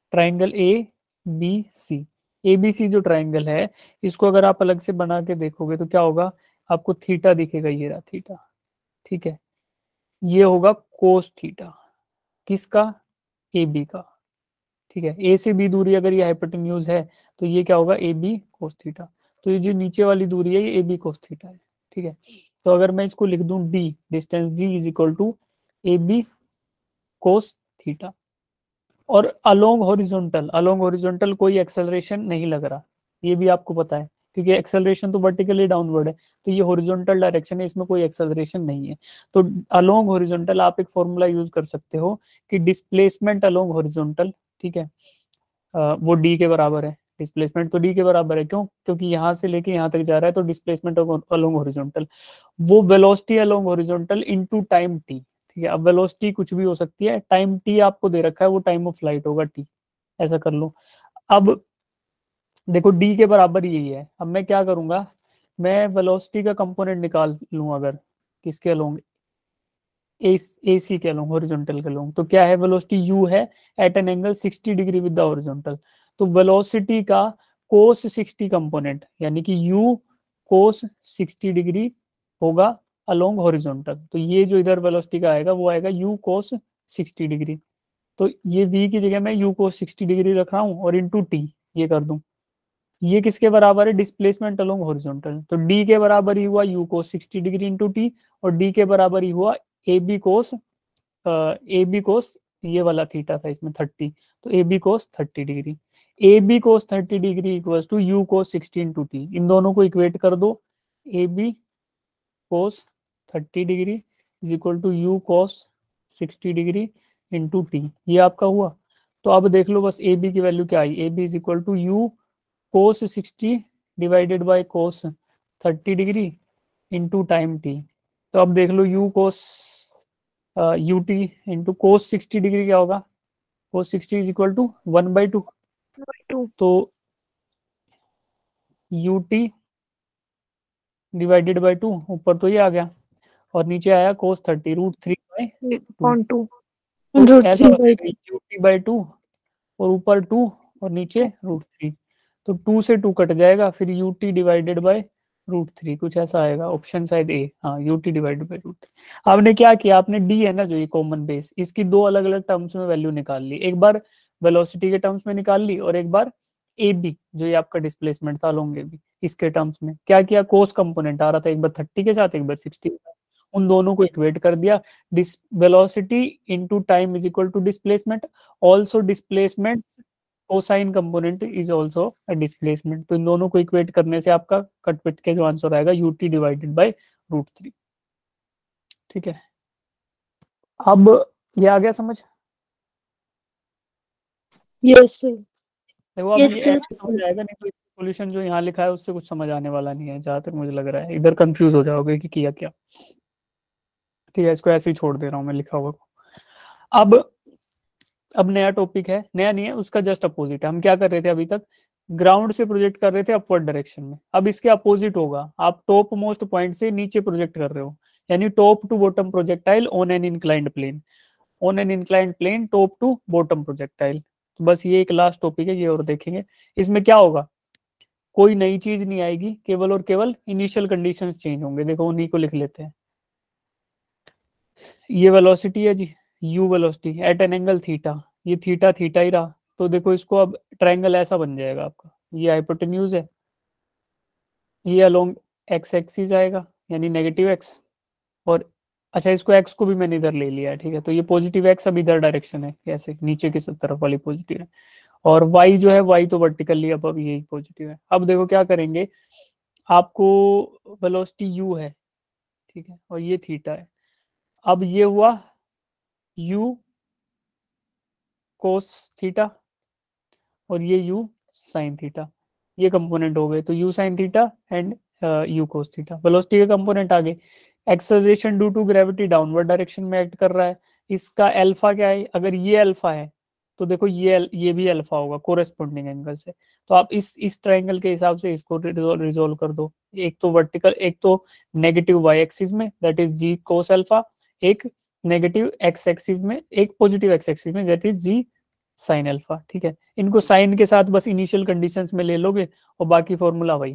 Triangle ABC, ABC जो triangle है इसको अगर आप अलग से बना के देखोगे तो क्या होगा, आपको थीटा दिखेगा, ये रहा थीटा, ठीक है, ये होगा कोस थीटा, किसका, AB का, ठीक है, ए से बी दूरी अगर ये हाइपोटेन्यूज है तो ये क्या होगा, AB कोस थीटा, तो ये जो नीचे वाली दूरी है ये AB कोस थीटा है, ठीक है। तो अगर मैं इसको लिख दूं D, distance D is equal to AB cos theta, और अलोंग हॉरिजॉन्टल, अलोंग हॉरिजॉन्टल कोई एक्सेलरेशन नहीं लग रहा, ये भी आपको पता है, क्योंकि एक्सेलरेशन तो वर्टिकली डाउनवर्ड है, तो ये हॉरिजॉन्टल डायरेक्शन है, इसमें कोई एक्सेलरेशन नहीं है। तो अलोंग हॉरिजॉन्टल आप एक फॉर्मूला यूज कर सकते हो कि डिस्प्लेसमेंट अलोंग हॉरिजॉन्टल, ठीक है, वो डी के बराबर है, डिस्प्लेसमेंट तो डी के बराबर है, क्यों, क्योंकि यहाँ से लेके यहाँ तक जा रहा है, तो डिस्प्लेसमेंट अलोंग हॉरिजॉन्टल, वो velocity along horizontal into time T, ठीक है। अब वेलोसिटी कुछ भी हो सकती है, टाइम टी आपको दे रखा है, वो टाइम ऑफ फ्लाइट होगा टी, ऐसा कर लो। अब देखो डी के बराबर यही है, अब मैं क्या करूंगा, मैं वेलोसिटी का कंपोनेंट निकाल लूं, अगर किसके अलोंग, AC के अलोंग, हॉरिजॉन्टल के अलोंग, तो क्या है, वेलोसिटी u है at an angle 60 degree with the horizontal, तो वेलोसिटी का कोस 60 कंपोनेंट, यानी कि u कोस 60 डिग्री होगा अलोंग हॉरिजॉन्टल, तो ये जो इधर वेलोसिटी का आएगा वो आएगा u कोस 60 डिग्री, तो ये v की जगह मैं u कोस 60 डिग्री रख रहा हूँ और इंटू टी ये कर दूं, ये किसके बराबर है, डिस्प्लेसमेंट अलोंग हॉरिजॉन्टल, तो d के बराबर ही हुआ u cos 60 degree into T, और d के बराबर ही हुआ AB कोस ये वाला थीटा था इसमें 30, तो AB cos 30 degree, AB cos 30 degree equals to U cos 60 into T, इन दोनों को इक्वेट कर दो, AB cos 30 degree is equal to U cos 60 degree into T, ये आपका हुआ। तो अब देख लो बस AB की वैल्यू क्या आई, AB is equal to U cos 60 divided by cos 30 degree into time T, तो अब देख लो U cos UT into cos 60 degree क्या होगा, कोस 60 इज इक्वल टू 1/2, 2 तो UT डिवाइडेड बाय 2, ऊपर तो ये आ गया और नीचे आया कोस 30 √3/2, 2 तो ऐसा हो √3/2 जाएगा UT/2 और ऊपर 2 और नीचे √3, तो 2 से 2 कट जाएगा, फिर UT डिवाइडेड बाय √3, कुछ ऐसा आएगा, ऑप्शन शायद ए, हाँ UT डिवाइडेड बाय √3। आपने क्या किया, आपने डी है ना जो ये कॉमन बेस, इसकी दो अलग अलग टर्म्स में वैल्यू निकाल ली, एक बार वेलोसिटी के टर्म्स में निकाल ली और एक बार AB जो ये आपका डिस्प्लेसमेंट था अलोंग AB, इसके टर्म्स में क्या किया, कोस कंपोनेंट आ रहा था एक बार 30 के साथ एक बार 60 के साथ, उन दोनों को इक्वेट कर दिया, velocity into time is equal to displacement, also displacement cosine component is also a displacement, तो इन दोनों को इक्वेट करने से आपका कटपिट के जो आंसर आएगा UT डिवाइडेड बाय √3, ठीक है। अब ये आ गया समझ, यस देखो अब यस ये सर ऐसे समझ आएगा, नहीं तो सॉल्यूशन जो यहाँ लिखा है उससे कुछ समझ आने वाला नहीं है, जहां तक मुझे लग रहा है, इधर कंफ्यूज हो जाओगे कि किया क्या, ठीक है, इसको ऐसे ही छोड़ दे रहा हूँ मैं लिखा हुआ को। अब नया टॉपिक है, नया नहीं है, उसका जस्ट अपोजिट है, हम क्या कर रहे थे अभी तक, ग्राउंड से प्रोजेक्ट कर रहे थे अपवर्ड डायरेक्शन में, अब इसके अपोजिट होगा, आप टॉप मोस्ट पॉइंट से नीचे प्रोजेक्ट कर रहे हो, यानी top to bottom projectile on an inclined plane, on an inclined plane top to bottom projectile, तो बस ये एक लास्ट टॉपिक है, ये और देखेंगे। इसमें क्या होगा, कोई नई चीज नहीं आएगी, केवल और केवल इनिशियल कंडीशंस चेंज होंगे, देखो उन्हीं को लिख लेते हैं। ये वेलोसिटी है जी, u velocity at an angle theta, ये थीटा थीटा ही रहा, तो देखो इसको अब ट्रायंगल ऐसा बन जाएगा आपका, ये हाइपोटेन्यूज है, ये अलोंग एक्स एक्सिस आएगा यानी नेगेटिव एक्स, और अच्छा इसको एक्स को भी मैंने इधर ले लिया है, ठीक है, तो ये पॉजिटिव एक्स अब इधर डायरेक्शन है, कैसे नीचे की तरफ वाली पॉजिटिव है, और वाई जो है वाई तो वर्टिकली अब यही पॉजिटिव है। अब देखो क्या करेंगे, आपको वेलोसिटी u है, ठीक है, और ये थीटा है, अब ये हुआ u कोस थीटा और ये u साइन थीटा, ये कंपोनेंट हो गए, तो u sine theta and u cos theta, velocity के कंपोनेंट आ गए। Acceleration due to gravity downward direction में एक्ट कर रहा है, इसका अल्फा क्या है, अगर ये अल्फा है तो देखो ये भी अल्फा होगा कोरेस्पोंडिंग एंगल से, तो आप इस ट्रायंगल के हिसाब से इसको रिजोल्व कर दो, एक तो वर्टिकल, एक तो नेगेटिव वाई एक्सिस में that is G cos alpha, एक नेगेटिव एक्स एक्सिस में, एक पॉजिटिव एक्स एक्सिस में that is G sine alpha, ठीक है। इनको साइन के साथ बस इनिशियल कंडीशंस में ले लोगे और बाकी फॉर्मूला वही।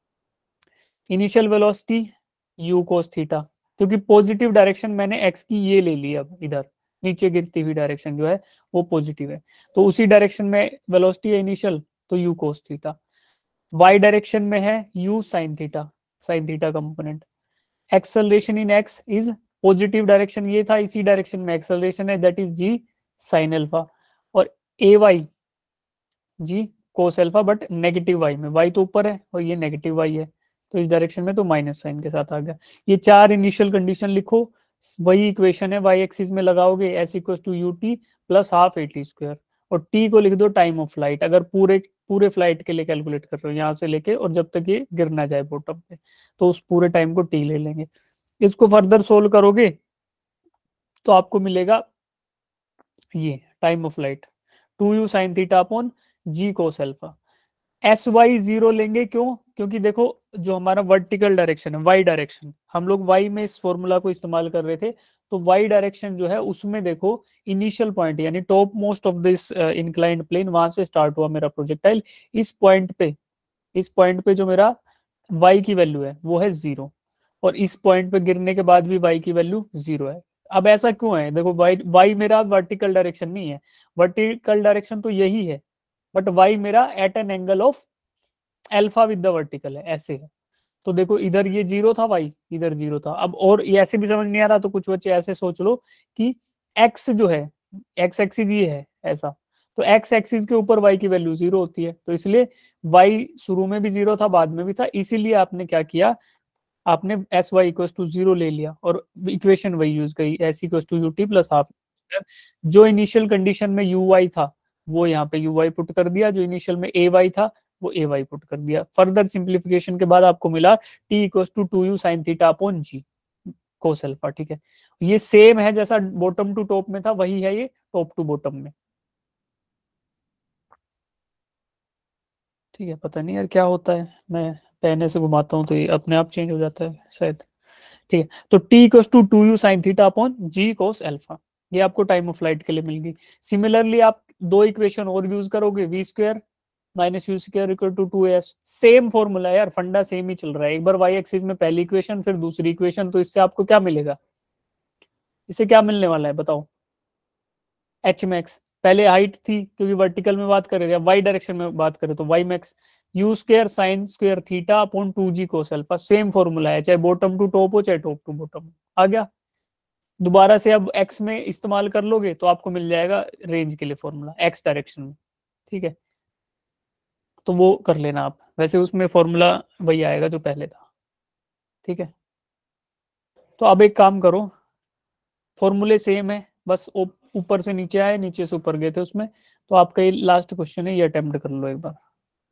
Initial velocity u cos theta, क्योंकि पॉजिटिव डायरेक्शन मैंने x की ये ले ली, अब इधर नीचे गिरती हुई डायरेक्शन जो है वो पॉजिटिव है, तो उसी डायरेक्शन में वेलोसिटी है इनिशियल, तो u cos theta. y direction में है u sin theta component. Acceleration in x is positive direction, ये था, इसी डायरेक्शन में एक्सेलरेशन है, दैट इज g sin अल्फा। और ay G cos alpha, but negative y में, y तो ऊपर है और ये नेगेटिव y है, तो इस डायरेक्शन में तो माइनस साइन के साथ आ गया। ये चार इनिशियल कंडीशन लिखो, वही इक्वेशन है, y एक्सिस में लगाओगे, s equals to u t plus half a t square, और t को लिख दो टाइम ऑफ फ्लाइट, अगर पूरे पूरे फ्लाइट के लिए कैलकुलेट कर रहे हो यहाँ से लेके और जब तक ये गिर ना जाए बॉटम पे, तो उस पूरे टाइम को t ले लेंगे। इसको फर्दर सोल्व करोगे तो आपको मिलेगा ये time of flight 2u sin theta upon g cos alpha. S y zero लेंगे, क्यों? क्योंकि देखो जो हमारा वर्टिकल डायरेक्शन है, वाई डायरेक्शन, हम लोग वाई में इस फॉर्मूला को इस्तेमाल कर रहे थे, तो वाई डायरेक्शन जो है उसमें देखो इनिशियल पॉइंट यानी top most of this inclined plane, वहां से स्टार्ट हुआ मेरा प्रोजेक्टाइल, इस पॉइंट पे जो मेरा वाई की वैल्यू है वो है जीरो, और इस पॉइंट पे गिरने के बाद भी वाई की वैल्यू जीरो है। अब ऐसा क्यों है? देखो वाई वाई मेरा वर्टिकल डायरेक्शन नहीं है, वर्टिकल डायरेक्शन तो यही है, बट वाई मेरा at an angle of alpha with the vertical है, ऐसे है। तो देखो इधर ये जीरो था, वाई इधर जीरो था। अब और ये ऐसे भी समझ नहीं आ रहा तो कुछ बच्चे ऐसे सोच लो कि एक्स जो है, एक्स एक्सिस ये है ऐसा, तो एक्स एक्सिस के ऊपर वाई की वैल्यू जीरो होती है, तो इसलिए वाई शुरू में भी जीरो था, बाद में भी था, इसीलिए आपने क्या किया, आपने s y equal to zero ले लिया और इक्वेशन वही यूज करी, s equal to u t plus half. जो इनिशियल कंडीशन में यू वाई था वो यहाँ पे यू वाई पुट कर दिया, जो इनिशियल में ए वाई था वो ए वाई पुट कर दिया। फर्दर सिंप्लीफिकेशन के बाद आपको मिला t equal to two u sine theta upon g cos alpha, ठीक है। ये सेम है जैसा बॉटम टू टॉप में था, वही है ये टॉप टू बॉटम में, ठीक है। पता नहीं यार क्या होता है, मैं पेन से घुमाता हूँ तो ये अपने आप चेंज हो जाता है शायद, ठीक है। तो t equal to two u sine theta upon g cos alpha, ये आपको टाइम ऑफ फ्लाइट के लिए मिल गई। सिमिलरली आप दो इक्वेशन और यूज करोगे, v square minus u square equal to two s, same formula यार, फंडा सेम ही चल रहा है। एक बार वाई एक्सिस में पहली इक्वेशन फिर दूसरी इक्वेशन, तो इससे आपको क्या मिलेगा, इससे क्या मिलने वाला है बताओ? एच मैक्स, पहले हाइट थी क्योंकि वर्टिकल में बात कर रहे थे, वाई डायरेक्शन में बात करें तो y max u square sine square theta upon two g cos alpha, same formula है, चाहे बॉटम टू टॉप हो चाहे टॉप टू बॉटम, आ गया। दोबारा से अब एक्स में इस्तेमाल कर लोगे तो आपको मिल जाएगा रेंज के लिए फॉर्मूला एक्स डायरेक्शन में, ठीक है। तो वो कर लेना आप, वैसे उसमें फॉर्मूला वही आएगा जो पहले था, ठीक है। तो अब एक काम करो, फॉर्मूले सेम है, बस ऊपर से नीचे आए, नीचे से ऊपर गए थे उसमें, तो आपका ये लास्ट क्वेश्चन है, ये अटेम्प्ट कर लो एक बार,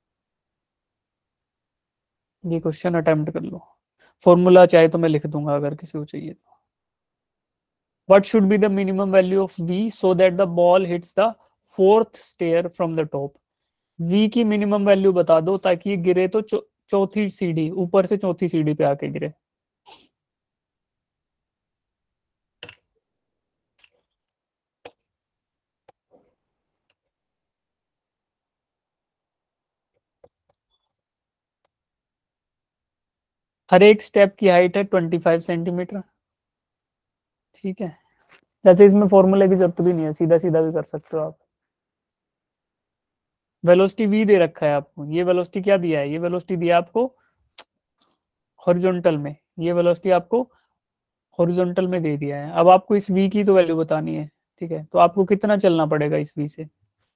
ये क्वेश्चन अटेम्प्ट कर लो। फॉर्मूला चाहे तो मैं लिख दूंगा अगर किसी को चाहिए तो। What should be the minimum value of V so that the ball hits the fourth stair from the top? V की मिनिमम वैल्यू बता दो ताकि ये गिरे तो चौथी सीढ़ी, ऊपर से चौथी सीढ़ी पे आके गिरे। हर एक स्टेप की हाइट है 25 सेंटीमीटर, ठीक है। वैसे इसमें फॉर्मूले की जरूरत भी नहीं है, सीधा सीधा भी कर सकते हो आप। वेलोसिटी v दे रखा है आपको, ये वेलोसिटी क्या दिया है, ये वेलोसिटी दिया आपको हॉरिजॉन्टल में, ये वेलोसिटी आपको हॉरिजॉन्टल में दे दिया है। अब आपको इस v की तो वैल्यू बतानी है, ठीक है। तो आपको कितना चलना पड़ेगा इस v से?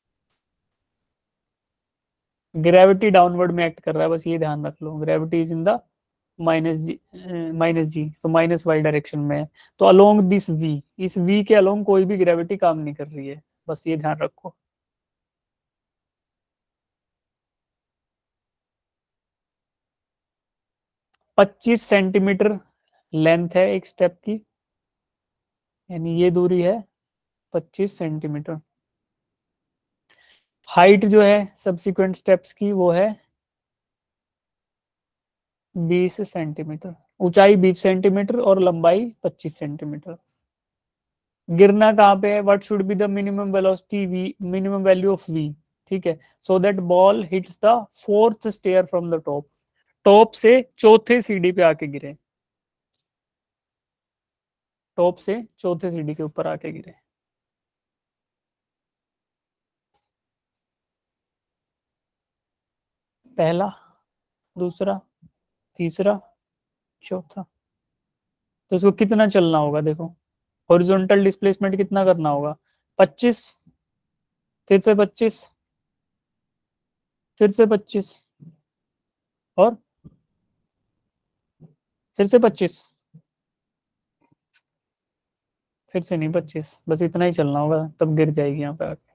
ग्रेविटी डाउनवर्ड में एक्ट कर रहा है, बस ये ध्यान रख लो, gravity is in the minus g, तो माइनस वाई डायरेक्शन में है, तो अलोंग दिस v, इस v के अलोंग कोई भी ग्रेविटी काम नहीं कर रही है, बस ये ध्यान रखो। पच्चीस सेंटीमीटर लेंथ है एक स्टेप की, यानी ये दूरी है 25 सेंटीमीटर। हाइट जो है सब्सिक्वेंट स्टेप्स की वो है 20 सेंटीमीटर, ऊंचाई 20 सेंटीमीटर और लंबाई 25 सेंटीमीटर। गिरना कहाँ पे है, what should be the minimum velocity v, minimum value of v, ठीक है, so that ball hits the fourth stair from the top, top से चौथे सीढ़ी पे आके गिरे, टॉप से चौथे सीढ़ी के ऊपर आके गिरे। पहला, दूसरा, तीसरा, चौथा। तो इसको कितना चलना होगा देखो, हॉरिजॉन्टल डिस्प्लेसमेंट कितना करना होगा, 25, फिर से 25, फिर से 25, और फिर से 25, फिर से नहीं 25, बस इतना ही चलना होगा, तब गिर जाएगी यहाँ पे आके।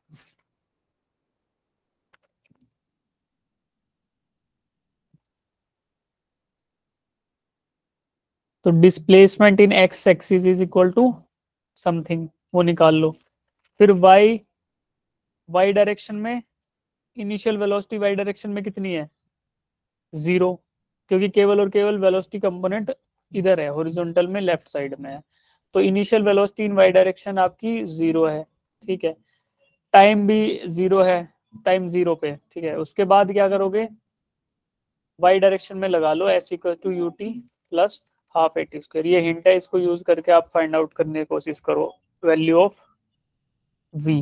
तो displacement in x axis is equal to something, वो निकाल लो। फिर वाई, वाई डायरेक्शन में इनिशियल वेलोसिटी वाई डायरेक्शन में कितनी है, 0, क्योंकि केवल और केवल वेलोसिटी कंपोनेंट इधर है, हॉरिजॉन्टल में लेफ्ट साइड में है, तो initial velocity in y direction आपकी 0 है, ठीक है। टाइम भी 0 है, टाइम 0 पे, ठीक है। उसके बाद क्या करोगे, वाई डायरेक्शन में लगा लो s equal to u t plus half a t square, ये हिंट है, इसको यूज करके आप फाइंड आउट करने की कोशिश करो वैल्यू ऑफ वी।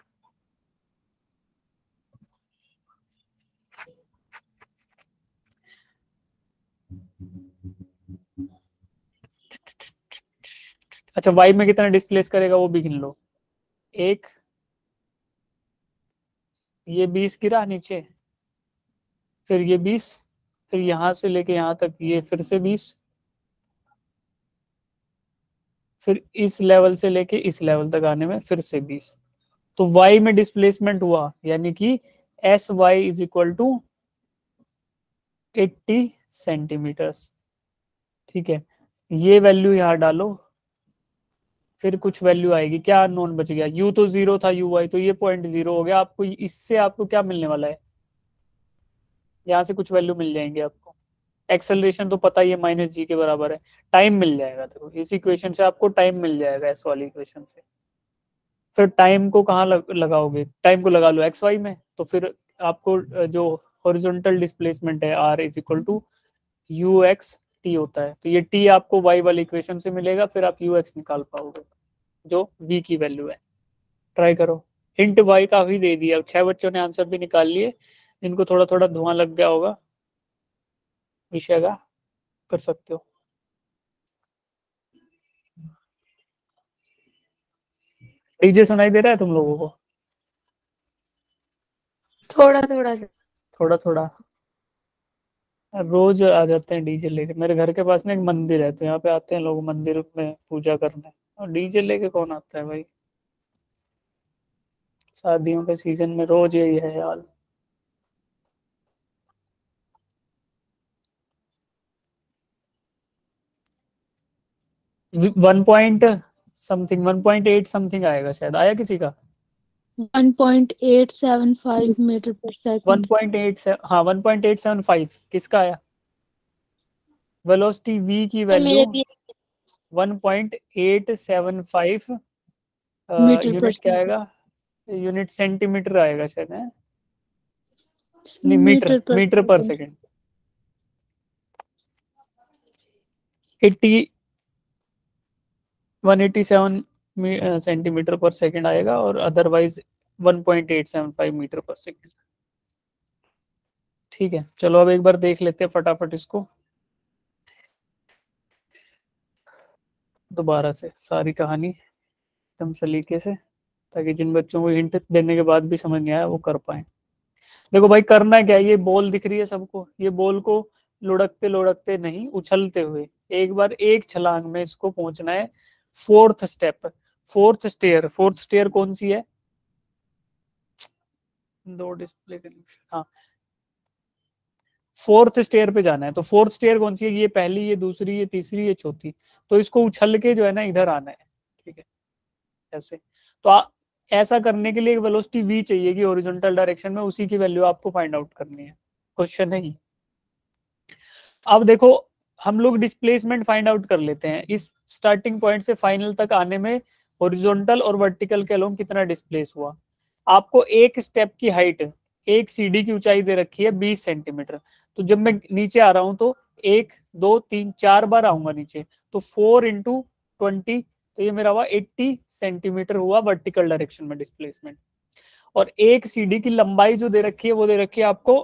अच्छा, वाई में कितना डिस्प्लेस करेगा वो भी गिन लो, एक, ये 20 गिरा नीचे, फिर ये 20, फिर यहां से लेके यहां तक ये फिर से 20, फिर इस लेवल से लेके इस लेवल तक आने में फिर से 20, तो y में डिस्प्लेसमेंट हुआ, यानी कि s y is equal to 80 centimetres, ठीक है। ये वैल्यू यहाँ डालो, फिर कुछ वैल्यू आएगी, क्या नॉन बच गया, u तो 0 था, u y तो ये पॉइंट 0 हो गया, आपको इससे आपको क्या मिलने वाला है, यहाँ से कुछ वैल्यू मिल जाएंगे आपको। एक्सेलरेशन तो पता ही है माइनस जी के बराबर है, टाइम मिल जाएगा, देखो इस इक्वेशन से आपको टाइम मिल जाएगा, एस वाली इक्वेशन से। फिर टाइम को कहाँ लगाओगे, टाइम को लगा लो एक्स वाई में, तो फिर आपको जो हॉरिजॉन्टल डिस्प्लेसमेंट है r is equal to u x t होता है, तो ये टी आपको वाई वाली इक्वेशन से मिलेगा, फिर आप यू एक्स निकाल पाओगे जो वी की वैल्यू है। ट्राई करो, हिंट वाई काफी दे दिया, 6 बच्चों ने आंसर भी निकाल लिए, जिनको थोड़ा थोड़ा धुआं लग गया होगा विषय का, कर सकते हो। डीजे सुनाई दे रहा है तुम लोगों को, थोड़ा थोड़ा सा। थोड़ा थोड़ा, रोज आ जाते हैं डीजे लेके, मेरे घर के पास ना एक मंदिर है, तो यहाँ पे आते हैं लोग मंदिर में पूजा करने, और डीजे लेके कौन आता है भाई, शादियों के सीजन में रोज यही है यार। वन पॉइंट समथिंग, 1.8 समथिंग आएगा शायद, आया किसी का 1.875 मीटर पर सेकंड। 1.8 से, हाँ 1.875 किसका आया, वेलोसिटी v की वैल्यू मेरे भी 1.875 मीटर पर यूनिट क्या सेकंड। आएगा, यूनिट सेंटीमीटर आएगा शायद है, नहीं मीटर, मीटर पर मीटर पर सेकंड। सेकंड, 80 187 सेंटीमीटर पर सेकंड आएगा, और अदरवाइज 1.875 मीटर पर सेकंड। ठीक है, चलो अब एक बार देख लेते हैं फटाफट इसको दोबारा से सारी कहानी एकदम सलीके से, ताकि जिन बच्चों को हिंट देने के बाद भी समझ नहीं आया वो कर पाए। देखो भाई, करना क्या है, ये बॉल दिख रही है सबको, ये बॉल को लुढ़कते लुढ़कते नहीं, उछलते हुए एक बार एक छलांग में इसको पहुंचना है fourth step, fourth stair, fourth stair कौन सी है, दो डिस्प्ले कनेक्शन, हाँ फोर्थ स्टेयर पे जाना है, तो फोर्थ स्टेयर कौन सी है, ये पहली, ये दूसरी, ये तीसरी, ये चौथी, तो इसको उछल के जो है ना इधर आना है, ठीक है, ऐसे। तो ऐसा करने के लिए वेलोसिटी v चाहिए कि हॉरिजॉन्टल डायरेक्शन में, उसी की वैल्यू आपको फाइंड आउट करनी है, क्वेश्चन है ही। अब देखो, हम लोग डिस्प्लेसमेंट फाइंड आउट कर लेते हैं, इस स्टार्टिंग पॉइंट से फाइनल तक आने में हॉरिजॉन्टल और वर्टिकल के अलोंग कितना डिस्प्लेस हुआ। आपको एक स्टेप की हाइट, एक सीढ़ी की ऊंचाई दे रखी है 20 सेंटीमीटर। तो जब मैं नीचे आ रहा हूं तो 1 2 3 4 बार आऊंगा नीचे, तो 4 इंटू 20, तो ये मेरा हुआ 80 सेंटीमीटर हुआ वर्टिकल डायरेक्शन में डिस्प्लेसमेंट। और एक सीढ़ी की लंबाई जो दे रखी है वो दे रखी है आपको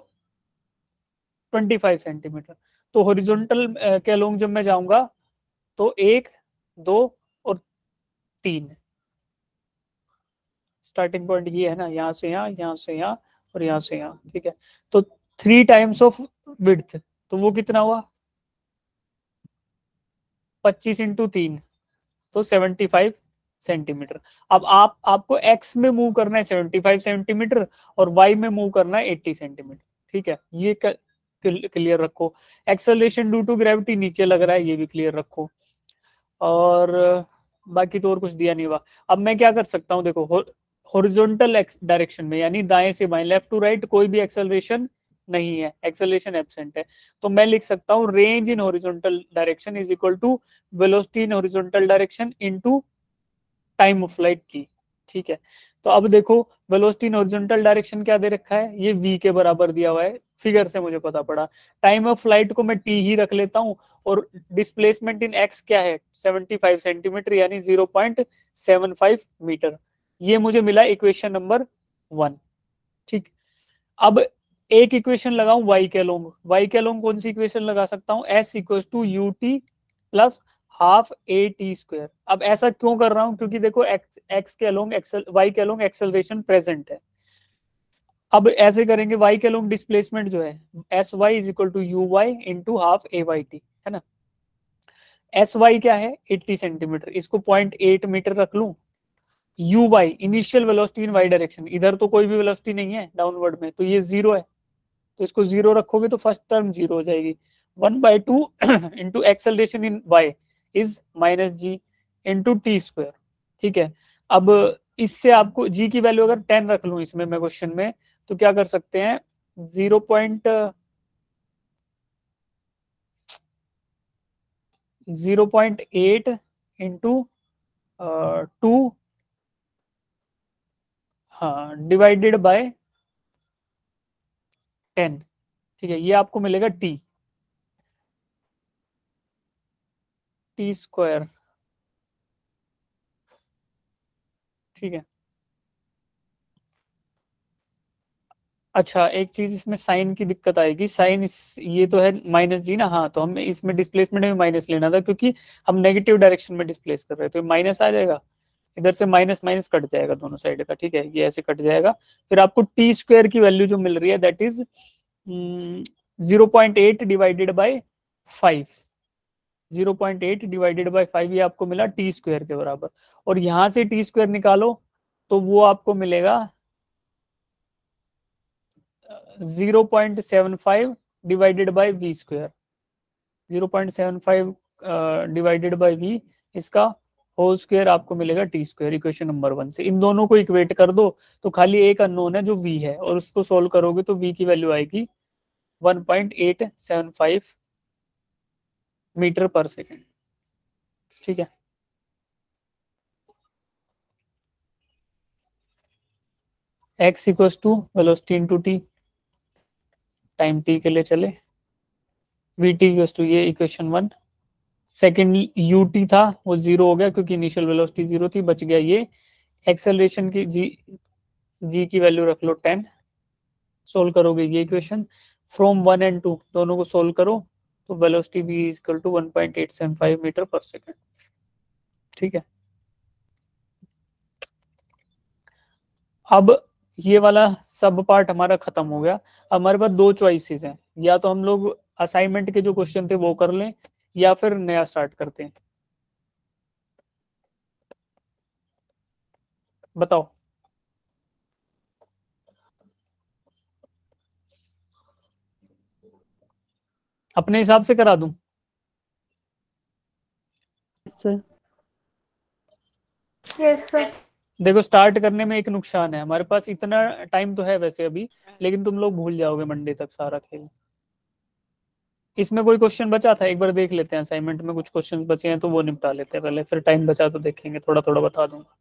25 सेंटीमीटर। तो हॉरिजॉन्टल के अलोंग जब मैं जाऊंगा तो 1 2 और 3, स्टार्टिंग पॉइंट ये है ना, यहाँ से यहाँ, यहाँ से यहाँ और यहाँ से यहाँ, ठीक है। तो 3 टाइम्स ऑफ विड्थ, तो वो कितना हुआ 25 इंटू 3, तो 75 सेंटीमीटर। अब आपको एक्स में मूव करना है 75 सेंटीमीटर और वाई में मूव करना है 80 सेंटीमीटर, ठीक है। ये क्लियर रखो। एक्सेलरेशन ड्यू टू ग्रेविटी नीचे लग रहा है, ये भी क्लियर रखो। और बाकी तो और कुछ दिया नहीं हुआ। अब मैं क्या कर सकता हूँ, देखो हॉरिजॉन्टल डायरेक्शन में यानी दाएं से बाएं, लेफ्ट टू राइट कोई भी एक्सेलरेशन नहीं है, एक्सेलरेशन एब्सेंट है। तो मैं लिख सकता हूँ range in horizontal direction is equal to velocity in horizontal direction into time of flight की, ठीक है। तो अब देखो वेलोसिटी इन हॉरिजॉन्टल डायरेक्शन क्या दे रखा है, ये v के बराबर दिया हुआ है, फिगर से मुझे पता पड़ा। टाइम ऑफ फ्लाइट को मैं t ही रख लेता हूँ, और डिस्प्लेसमेंट इन x क्या है 75 सेंटीमीटर यानी 0.75 मीटर। ये मुझे मिला इक्वेशन नंबर 1, ठीक। अब एक इक्वेशन लगाऊं y के अलोंग, y के अलोंग कौन सी इक्वेशन लगा सकता हूं, s equal to u t plus half a t square. अब ऐसा क्यों कर रहा हूं, क्योंकि देखो x के अलोंग y के अलोंग एक्सेलरेशन प्रेजेंट है। अब ऐसे करेंगे y के अलोंग डिस्प्लेसमेंट जो है s y is equal to u y into half a y t, है ना। एस वाई क्या है 80 सेंटीमीटर, इसको 0.8 मीटर रख लूं। U y initial velocity in y direction, इधर तो कोई भी वेलोसिटी नहीं है डाउनवर्ड में, तो ये 0 है, तो इसको 0 रखोगे तो फर्स्ट टर्म 0 हो जाएगी। 1/2 into acceleration in y is -g into t square, ठीक है। अब इससे आपको g की वैल्यू अगर 10 रख लूं इसमें मैं क्वेश्चन में, तो क्या कर सकते हैं 0.8 इंटू 2, हाँ, डिवाइडेड बाय 10, ठीक है। ये आपको मिलेगा टी स्क्वायर, ठीक है। अच्छा एक चीज इसमें साइन की दिक्कत आएगी, साइन इस ये तो है -g ना, हाँ, तो हमें इसमें डिस्प्लेसमेंट में माइनस लेना था क्योंकि हम नेगेटिव डायरेक्शन में डिस्प्लेस कर रहे हैं, तो माइनस आ जाएगा, इधर से माइनस माइनस कट जाएगा दोनों साइड का, ठीक है। ये ऐसे कट जाएगा, फिर आपको टी स्क्वायर की वैल्यू जो मिल रही है that is 0.8 divided by 5, 0.8 divided by 5, ये आपको मिला टी स्क्वायर के बराबर। और यहां से टी स्क्वायर निकालो तो वो आपको मिलेगा 0.75 divided by v square, 0.75 divided by v, इसका होल स्क्वायर आपको मिलेगा टी स्क्वायर। इक्वेशन नंबर 1 से इन दोनों को इक्वेट कर दो, तो खाली एक अननोन है जो v है, और उसको सोल्व करोगे तो v की वैल्यू आएगी 1.875 मीटर पर सेकेंड, ठीक है। x equal to velocity into t, time t के लिए चले, वी टी इक्वल टू ये इक्वेशन 1। सेकेंड यू टी था वो 0 हो गया क्योंकि इनिशियल वेलोसिटी 0 थी, बच गया ये। एक्सेलरेशन की जी की वैल्यू रख लो 10, सोल्व करोगे ये इक्वेशन। फ्रॉम 1 एंड 2 दोनों को सोल्व करो तो velocity v is equal to 1.875 metre पर सेकेंड, ठीक है। अब ये वाला सब पार्ट हमारा खत्म हो गया। हमारे पास दो चॉइसेस हैं, या तो हम लोग असाइनमेंट के जो क्वेश्चन थे वो कर लें या फिर नया स्टार्ट करते हैं, बताओ। अपने हिसाब से करा दूं? सर देखो स्टार्ट करने में एक नुकसान है, हमारे पास इतना टाइम तो है वैसे अभी, लेकिन तुम लोग भूल जाओगे मंडे तक सारा खेल। इसमें कोई क्वेश्चन बचा था? एक बार देख लेते हैं, असाइनमेंट में कुछ क्वेश्चन बचे हैं तो वो निपटा लेते हैं पहले, फिर टाइम बचा तो देखेंगे, थोड़ा थोड़ा बता दूंगा।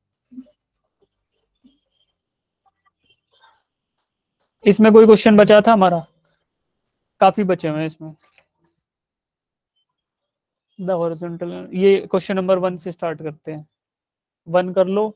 इसमें कोई क्वेश्चन बचा था हमारा? काफी बचे हुए हैं इसमें। द हॉरिजॉन्टल, ये क्वेश्चन नंबर 1 से स्टार्ट करते हैं। 1 कर लो।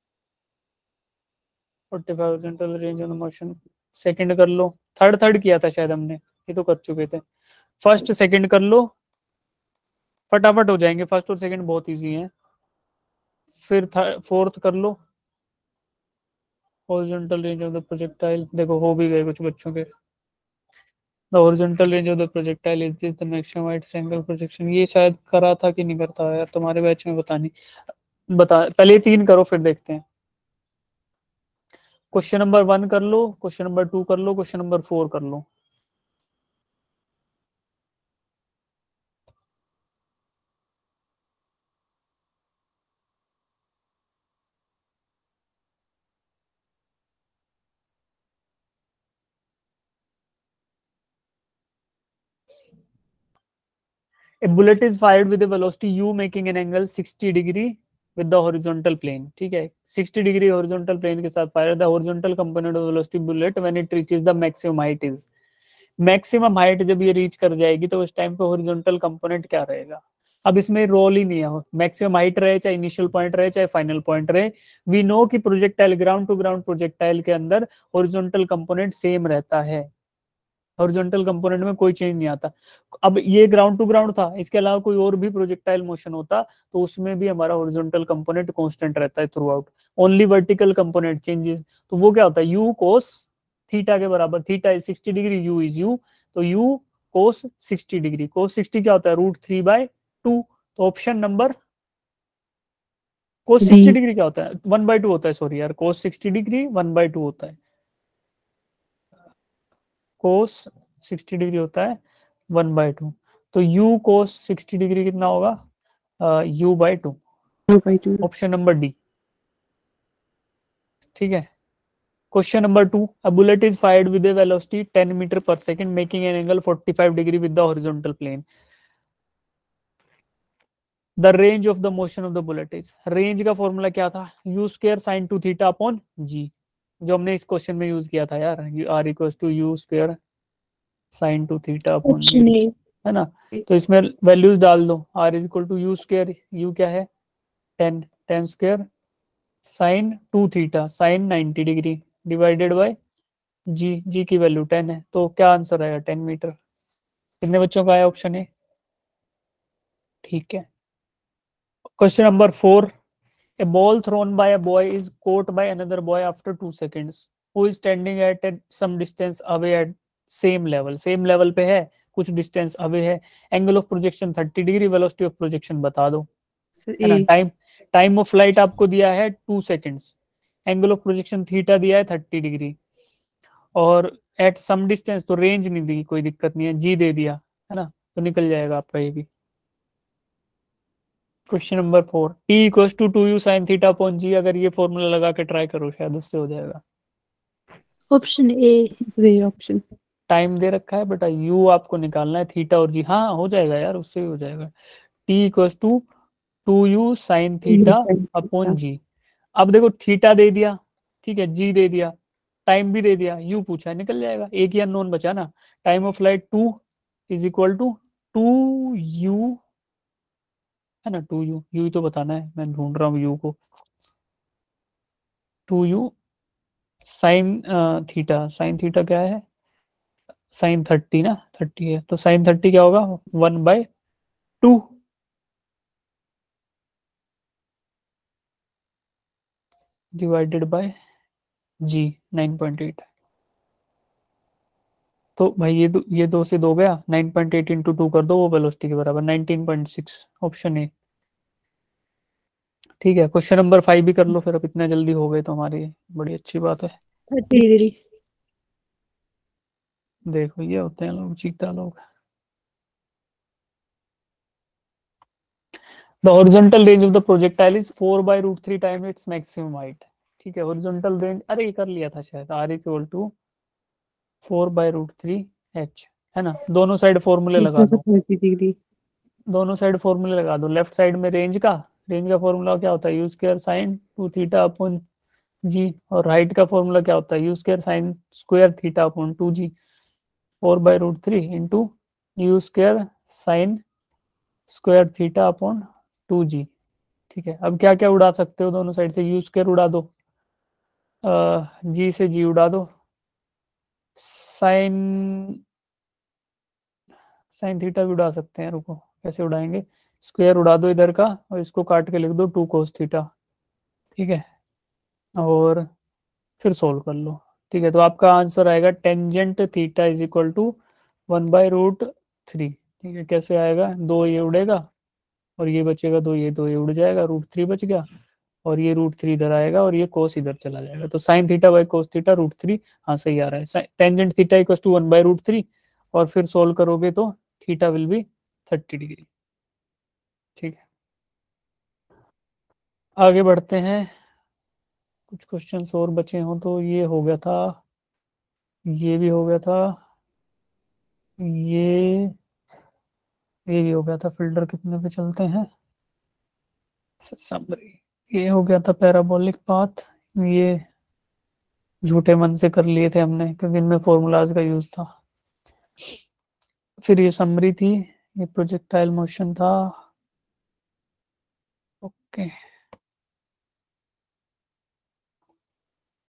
45 horizontal range of motion. Second कर लो। थर्ड थर्ड किया था शायद हमने, ये तो कर चुके थे। फर्स्ट सेकंड कर लो, फटाफट हो जाएंगे, फर्स्ट और सेकंड बहुत इजी है। फिर फोर्थ कर लो। Horizontal range of the projectile, देखो हो भी गए कुछ बच्चों के। The horizontal range of the projectile is the maximum height angle projection, ये शायद करा था कि नहीं करता है यार तुम्हारे बैच में, बता नहीं। बता पहले 3 करो फिर देखते हैं। क्वेश्चन नंबर 1 कर लो, क्वेश्चन नंबर 2 कर लो, क्वेश्चन नंबर 4 कर लो। A bullet is fired with a velocity u making an angle 60 degree with the horizontal plane, ठीक है। 60 डिग्री horizontal plane के साथ fire, the horizontal component of velocity bullet when it reaches the maximum height is, maximum height जब ये reach कर जाएगी तो उस टाइम पे होरिजोनटल कंपोनेंट क्या रहेगा। अब इसमें रोल ही नहीं है, मैक्सिमम हाइट रहे चाहे इनिशियल पॉइंट रहे चाहे फाइनल पॉइंट रहे, वी नो कि projectile ground to ground projectile के अंदर होरिजोनटल कंपोनेंट सेम रहता है, हॉरिजॉन्टल कंपोनेंट में कोई चेंज नहीं आता। अब ये ग्राउंड टू ग्राउंड था, इसके अलावा कोई और भी प्रोजेक्टाइल मोशन होता तो उसमें भी हमारा हॉरिजॉन्टल कंपोनेंट कांस्टेंट रहता है throughout, only vertical component changes. तो वो क्या होता है, यू कोस थीटा के बराबर, theta is 60 degree, u is u, तो यू कोस 60 डिग्री, कोस 60 क्या होता है, √3/2। तो ऑप्शन नंबर, कोस 60 डिग्री क्या होता है, 1/2 होता है, सॉरी यार, कोस 60 डिग्री 1/2 होता है, कोस 60 डिग्री होता है 1/2। तो u कोस 60 डिग्री कितना होगा, u/2, ऑप्शन नंबर डी। ठीक है। Question number 2, a bullet is fired with a velocity 10 metre पर second making an angle 45 degree with the horizontal plane, the range of the motion of the bullet is, range का formula क्या था, u square sine 2 theta upon g, जो हमने इस question में use किया था यार, r equals to u square sine 2 theta upon g, option A. है ना। तो इसमें वैल्यूज डाल दो, r is equal to U square, U क्या है 10, 10 square sine 2 theta sine 90 degree divided by G, G की वैल्यू 10 है, तो क्या आंसर आएगा 10 मीटर। कितने बच्चों का आया ऑप्शन ए? ठीक है। Question number 4, a ball thrown by a boy is caught by another boy after 2 seconds who is standing at some distance away at same level, same level पे है, कुछ डिस्टेंस अवे है, angle of projection 30 degree, velocity of projection बता दो, है ना। Time, time of flight आपको दिया है 2 seconds, angle of projection theta दिया है 30 डिग्री, और एट सम डिस्टेंस, तो रेंज नहीं दी, कोई दिक्कत नहीं है, जी दे दिया, है ना, तो निकल जाएगा आपका ये भी। Question number 4, t equals to 2u sine theta upon g, अगर ये फॉर्मूला लगा के ट्राई करो शायद उससे हो जाएगा। Option A. ऑप्शन टाइम दे रखा है बेटा, u आपको निकालना है, थीटा और जी, हाँ हो जाएगा यार, उससे भी हो जाएगा। T equals to 2u sine theta upon g. अब देखो थीटा दे दिया, ठीक है, जी दे दिया, टाइम भी दे दिया, यू पूछा है, निकल जाएगा, एक ही अननोन बचा ना। Time of flight 2 is equal to 2u, है ना, 2u, यू ही तो बताना है, मैं ढूंढ रहा हूँ यू को, 2u sine theta, sine theta क्या है, साइन 30 ना, 30 है, तो साइन 30 क्या होगा 1/2 डिवाइडेड बाय जी 9.8। तो भाई ये दो से दो गया, 9.8 इंटू 2 कर दो, वो वेलोसिटी के बराबर 19.6, ऑप्शन ए। ठीक है, क्वेश्चन नंबर 5 भी कर लो फिर, अब इतने जल्दी हो गए तो हमारी बड़ी अच्छी बात है। 30 डिग्री। देखो ये होते हैं लोग, चीता लोग। The horizontal range of the projectile is 4/√3 time its maximum height. ठीक है, हॉरिजॉन्टल रेंज, अरे ये कर लिया था शायद, r इक्वल टू 4/√3 h, है ना। दोनों साइड फॉर्मूले लगा दो, 360 डिग्री। दोनों साइड फॉर्मूले लगा दो। लेफ्ट साइड में रेंज का फॉर्मूला क्या होता है, u square sine 2 theta upon g, और राइट का फॉर्मूला क्या होता है, u square sine square theta upon 2 g, 4/√3 into u square sine square theta upon 2 g. ठीक है, अब क्या क्या उड़ा सकते हो दोनों साइड से, यू स्क्वायर उड़ा दो, जी से जी उड़ा दो, साइन साइन थीटा भी उड़ा सकते हैं, रुको कैसे उड़ाएंगे, स्क्वायर उड़ा दो इधर का और इसको काट के लिख दो 2 cos थीटा। ठीक है, और फिर सोल्व कर लो। ठीक है, तो आपका आंसर आएगा tangent theta is equal to 1/√3। ठीक है, कैसे आएगा, दो ये उड़ेगा और ये बचेगा, दो ये उड़ जाएगा, √3 बच गया, और ये √3 इधर आएगा और ये कोस इधर चला जाएगा, तो sine theta by cos theta √3। हाँ सही आ रहा है, टेंजेंट थीटा इक्वल टू 1/√3, और फिर सोल्व करोगे तो थीटा विल बी 30 डिग्री। ठीक है, आगे बढ़ते हैं, कुछ क्वेश्चंस और बचे हो तो, ये हो गया था, ये भी हो गया था, ये ये भी हो गया था। फिल्टर कितने पे चलते हैं, समरी, ये हो गया था पैराबोलिक पाथ, ये झूठे मन से कर लिए थे हमने क्योंकि इनमें फॉर्मूलाज का यूज था। फिर ये समरी थी, ये प्रोजेक्टाइल मोशन था। ओके।